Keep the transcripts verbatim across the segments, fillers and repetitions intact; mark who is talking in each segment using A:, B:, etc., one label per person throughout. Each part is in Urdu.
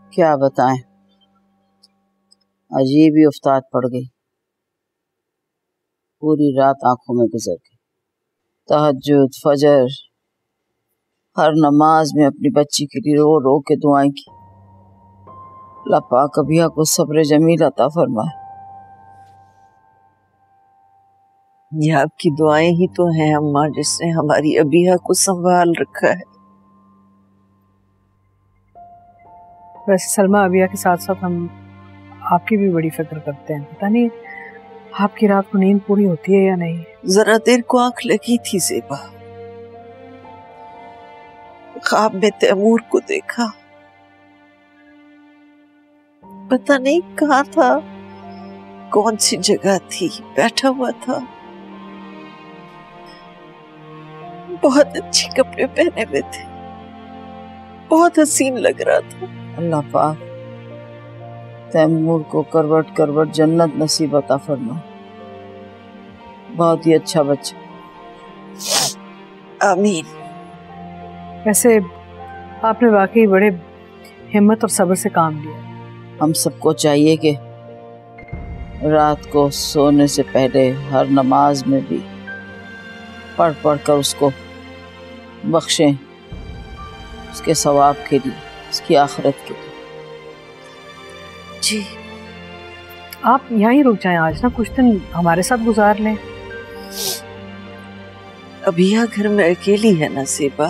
A: کیا بتائیں، عجیب ہی افتاد پڑ گئی، پوری رات آنکھوں میں گزر گئی، تہجد فجر ہر نماز میں اپنی بچی کے لیے رو رو کے دعائیں کی، اللہ پاک ابیہ کو صبر جمیل عطا فرمائے۔
B: یہ آپ کی دعائیں ہی تو ہیں اماں جس نے ہماری ابیہ کو سنبھال رکھا ہے۔
C: ویسے سلمہ ابیہ کے ساتھ ساتھ ہم آپ کی بھی بڑی فکر کرتے ہیں، پتہ نہیں آپ کی رات کو نیند پوری ہوتی ہے یا نہیں؟
B: ذرا دیر کو آنکھ لگی تھی زیبا، خواب میں تیمور کو دیکھا، پتہ نہیں کہاں تھا، کون سی جگہ تھی، بیٹھا ہوا تھا، بہت اچھے کپڑے پہنے ہوئے تھے، بہت حسین لگ رہا تھا۔
A: اللہ پاک تیمور کو کروٹ کروٹ جنت نصیب عطا فرمائے، بہت ہی اچھا بچہ۔
B: آمین۔
C: ویسے آپ نے واقعی بڑے ہمت اور صبر سے کام لیا۔
A: ہم سب کو چاہیے کہ رات کو سونے سے پہلے ہر نماز میں بھی پڑھ پڑھ کر اس کو بخشیں، اس کے ثواب کے لیے، اس کی آخرت کے لیے۔
B: جی
C: آپ یہاں ہی رک جائیں آج نا، کچھ دن ہمارے ساتھ گزار لیں۔
B: ابیہ گھر میں اکیلی ہے نا زیبا،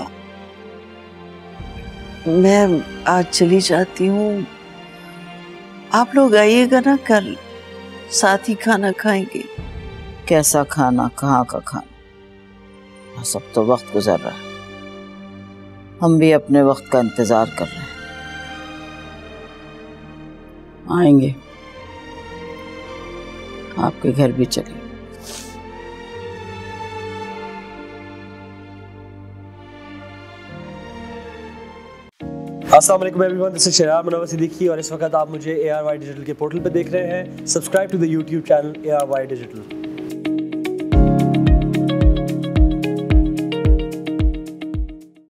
B: میں آج چلی جاتی ہوں، آپ لوگ آئیے گا نا کل، ساتھ ہی کھانا کھائیں گے۔
A: کیسا کھانا، کہاں کا کھانا، سب تو وقت گزر رہا ہے، ہم بھی اپنے وقت کا انتظار کر رہے ہیں، آئیں گے، آپ کے گھر بھی چلیں۔
D: السلام علیکم everyone, this is Shehrar Munawar Siddiqui اور اس وقت آپ مجھے اے آر وائی ڈیجیٹل کے پورٹل پہ دیکھ رہے ہیں۔ Subscribe to the YouTube channel A R Y digital.